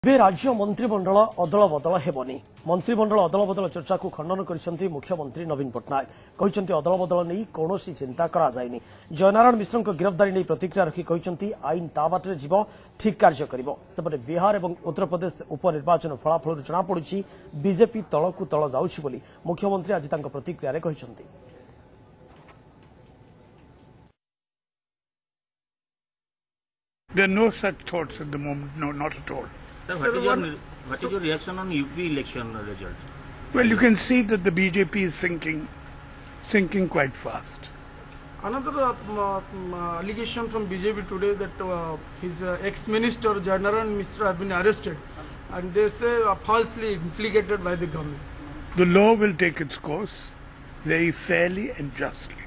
ଏବେ ରାଜ୍ୟ ମନ୍ତ୍ରିମଣ୍ଡଳ ଅଦଳ ବଦଳ ହେବନି। ମନ୍ତ୍ରିମଣ୍ଡଳ ଅଦଳ ବଦଳ ଚର୍ଚ୍ଚାକୁ ଖଣ୍ଡନ କରିଛନ୍ତି ମୁଖ୍ୟମନ୍ତ୍ରୀ ନବୀନ ପଟ୍ଟନାୟକ। କହିଛନ୍ତି ଅଦଳ ବଦଳ ନେଇ କୌଣସି ଚିନ୍ତା କରାଯାଇନି। ଜୟନାରାୟଣ ମିଶ୍ରଙ୍କ ଗିରଫଦାରୀ ନେଇ ପ୍ରତିକ୍ରିୟା ରଖି କହିଛନ୍ତି ଆଇନ ତା ବାଟରେ ଯିବ, ଠିକ୍ କାର୍ଯ୍ୟ କରିବ। ସେପଟେ ବିହାର ଏବଂ ଉତ୍ତରପ୍ରଦେଶ ଉପନିର୍ବାଚନ ଫଳାଫଳରୁ ଜଣାପଡୁଛି ବିଜେପି ତଳକୁ ତଳ ଯାଉଛି ବୋଲି ମୁଖ୍ୟମନ୍ତ୍ରୀ ଆଜି ତାଙ୍କ ପ୍ରତିକ୍ରିୟାରେ କହିଛନ୍ତି। There are no such thoughts at the moment. No, not at all. Sir, what is your reaction on UP election result? Well, you can see that the BJP is sinking quite fast. Another allegation from BJP today that his ex-minister Jayanaran Mishra have been arrested, and they say falsely implicated by the government. The law will take its course very fairly and justly.